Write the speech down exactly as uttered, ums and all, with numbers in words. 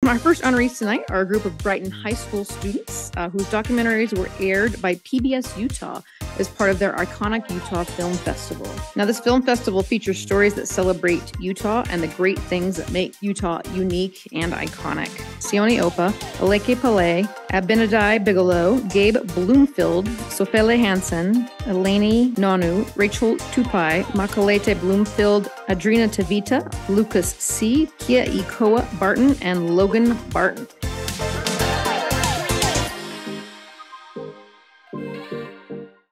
My first honorees tonight are a group of Brighton High School students uh, whose documentaries were aired by P B S Utah as part of their iconic Utah Film Festival. Now, this film festival features stories that celebrate Utah and the great things that make Utah unique and iconic. Sione Opa, Aleke Pele, Abinadai Bigelow, Gabe Bloomfield, Sofele Hansen, Eleni Nonu, Rachel Tupai, Makalete Bloomfield, Adrina Tavita, Lucas C., Kia Ikoa Barton, and Logan Barton.